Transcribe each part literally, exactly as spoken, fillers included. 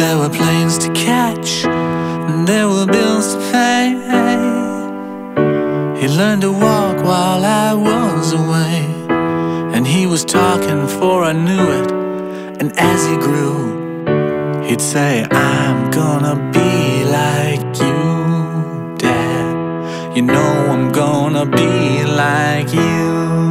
There were planes to catch, and there were bills to pay. He learned to walk while I was away, and he was talking before I knew it. And as he grew, he'd say, I'm gonna be like you, Dad. You know I'm gonna be like you.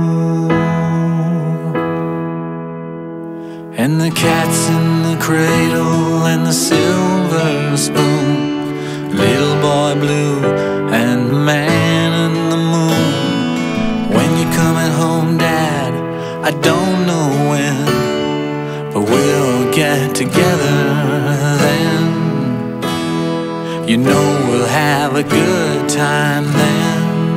And the cat's in the cradle and the silver spoon, little boy blue and the man in the moon. When you're coming home, Dad, I don't know when, but we'll get together then. You know we'll have a good time then.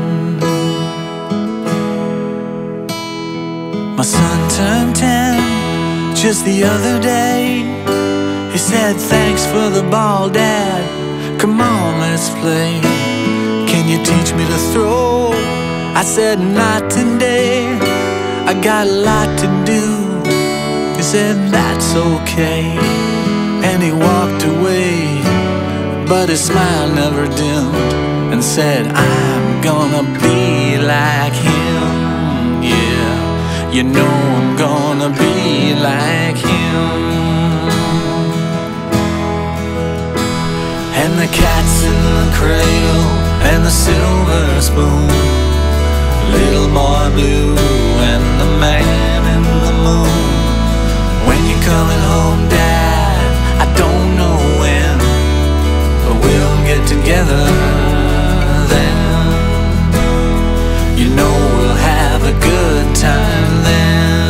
My son turned ten just the other day. He said, thanks for the ball, Dad. Come on, let's play. Can you teach me to throw? I said, not today, I got a lot to do. He said, that's okay, and he walked away, but his smile never dimmed, and said, I'm gonna be like him. Yeah, you know I'm gonna be like him. And the cat's in the cradle and the silver spoon, little boy blue and the man in the moon. When you're coming home, Dad, I don't know when, but we'll get together then. You know we'll have a good time then.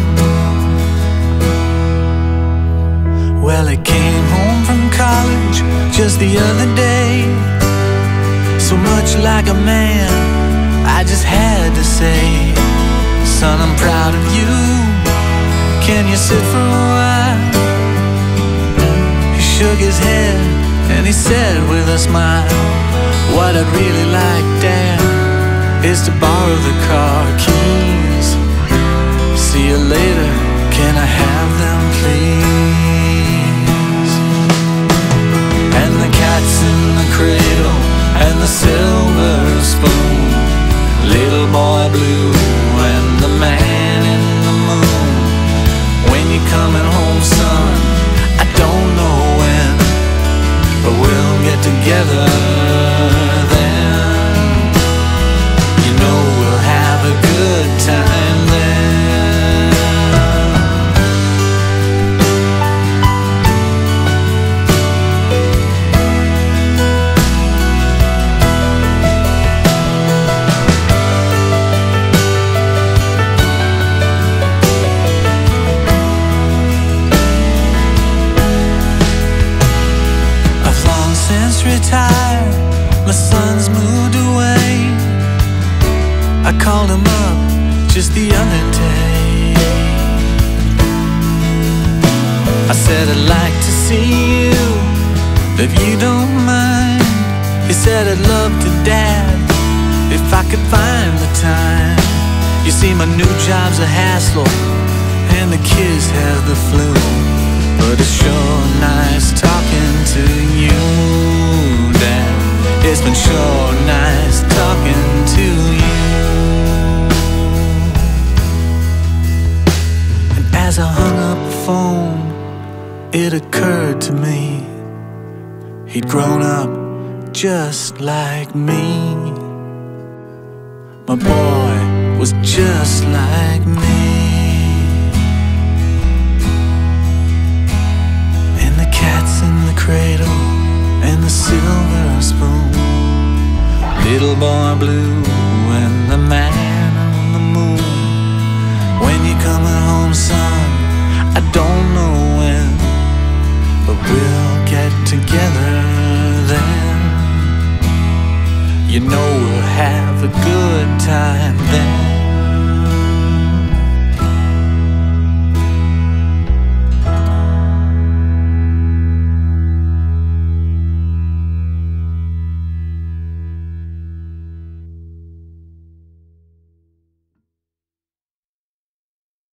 Well, he came home from college just the other day, so much like a man, I just had to say, son, I'm proud of you. Can you sit for a while? He shook his head and he said with a smile, what I'd really like, Dad, is to borrow the car keys. See you later, can I have them, please? And the cat's in the cradle and the silver spoon, little boy blue and the man in the moon. When you're coming home, son, I don't know when, but we'll get together then. You know we'll have a good time then. Retired, my son's moved away. I called him up just the other day. I said, I'd like to see you, if you don't mind. He said, I'd love to, Dad, if I could find the time. You see, my new job's a hassle, and the kids have the flu, but it's sure nice talking to you, Dad. It's been sure nice talking to you. And as I hung up the phone, it occurred to me, he'd grown up just like me. My boy was just like me. Cradle and the silver spoon, little boy blue and the man on the moon. When you're coming home, son, I don't know when, but we'll get together then. You know we'll have a good time then.